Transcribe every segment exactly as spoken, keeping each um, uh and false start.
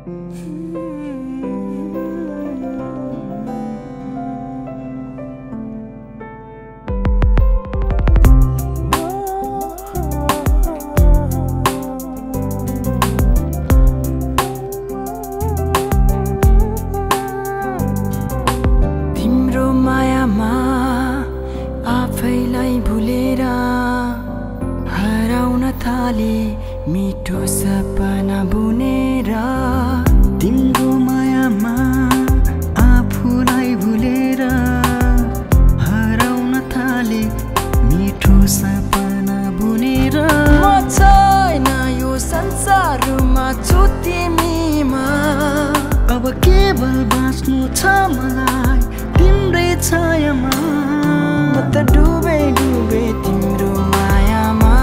मिठो सपना बुनेर तिम्रो मायामा आफूलाई भुलेर हराउन थाले मिठो सपना बुनेर म छैन यो संसारमा छु तिमीमा अब केवल बाँच्नु छ मलाई तिम्रै छायामा म त डुबे डुबे तिम्रो मायामा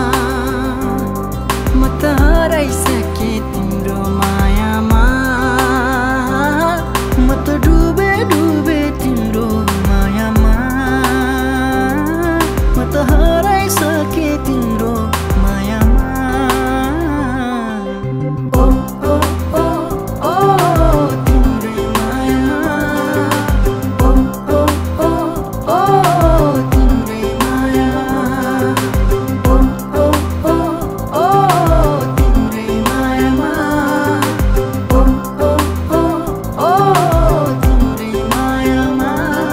म त हराइसके तिम्रो मायामा म त डुबे डुबे तिम्रो मायामा म त हराइसके तिम्रो मायामा ओ ओ ओ ओ तिम्रै माया ओ ओ ओ ओ तिम्रै माया ओ ओ ओ ओ तिम्रै मायामा ओ ओ ओ ओ तिम्रै मायामा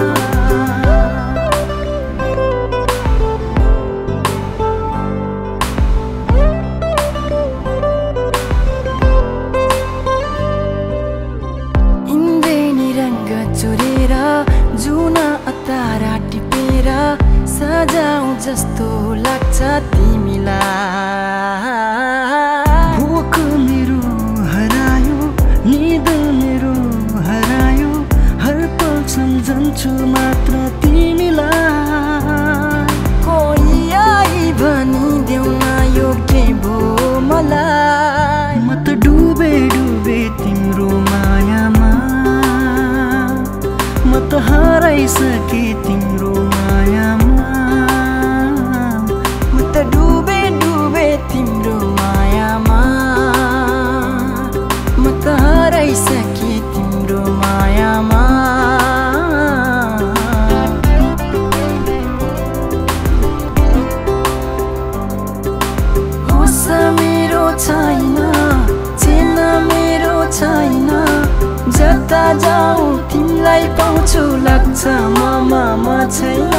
इन्द्रेणी रङ्ग चोरेर जुन अतारा टिपेर सजाऊ जस्तो लाग्छ तिमीलाई भोक मेरो हरायो निद मेरो हरायो हर पल सम्झन्छु मात्र तिमीलाई कोही आई भनिदेऊ न यो के भो मलाई म त डुबे डुबे तिम्रो मायामा म त हराइसके तिम्रो मायामा म त डुबे डुबे तिम्रो मायामा म त हराइसके तिम्रो मायामा होस मेरो छैन चेन मेरो छैन जता जाऊ तिमीलाई पाउँछु लाग्छ ममा म छैन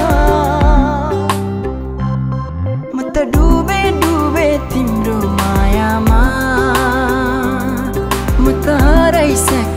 म त डुबे डुबे तिम्रो मायामा म त हराइसके